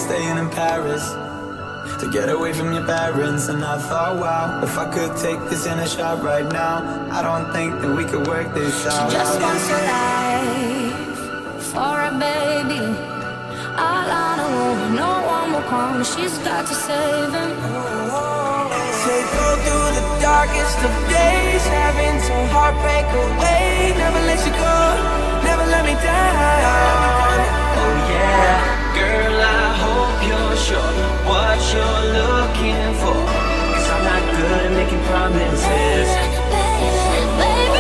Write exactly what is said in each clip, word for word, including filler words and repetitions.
staying in Paris to get away from your parents. And I thought, wow, if I could take this in a shot right now, I don't think that we could work this out. She just wants a life for a baby. All on her own, no one will come. She's got to save him. Take go through the darkest of days, having to heartbreak away. Never let you go, never let me down. Oh yeah, girl, I hope you're sure what you're looking for, 'cause I'm not good at making promises. Baby,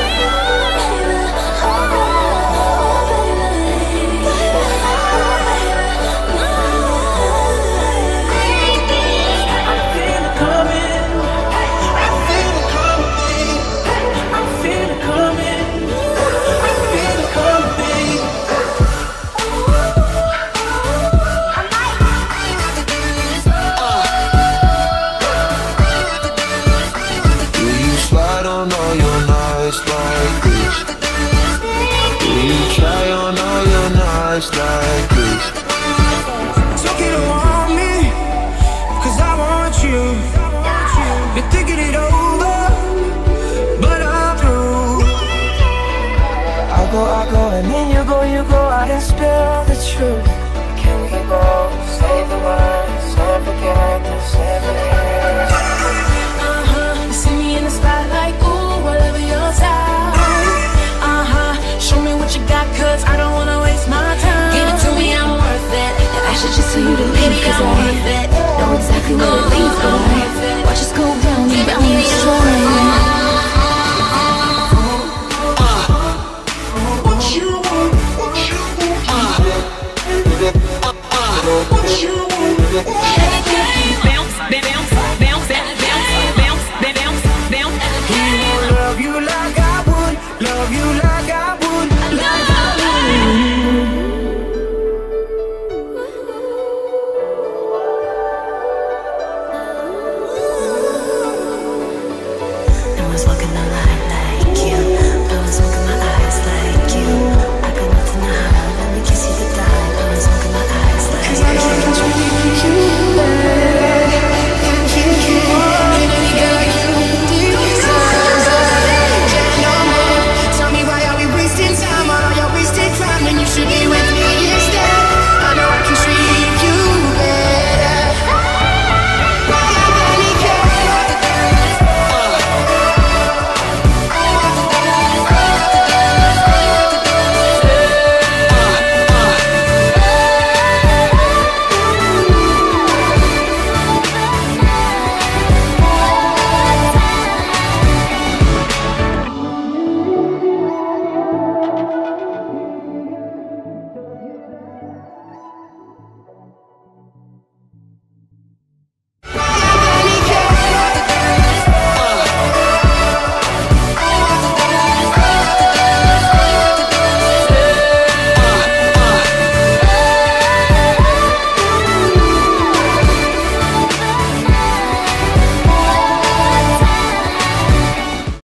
like this. So get on me, 'cause I want you. You're thinking it over, but I'm through. I go, I go, and then you go, you go out and spill the truth. Can we both say the words and forget this every year? Uh-huh, you see me in the spotlight, ooh, whatever your style. Uh-huh, show me what you got, 'cause I don't wanna waste my time. give it to me, I'm worth it. I should just tell you to leave, 'cause I know exactly where it leads, but I watch us go round and round and destroy. Love you like I would, love you like I would, like I I was walking the line like you, I was walking my eyes like you.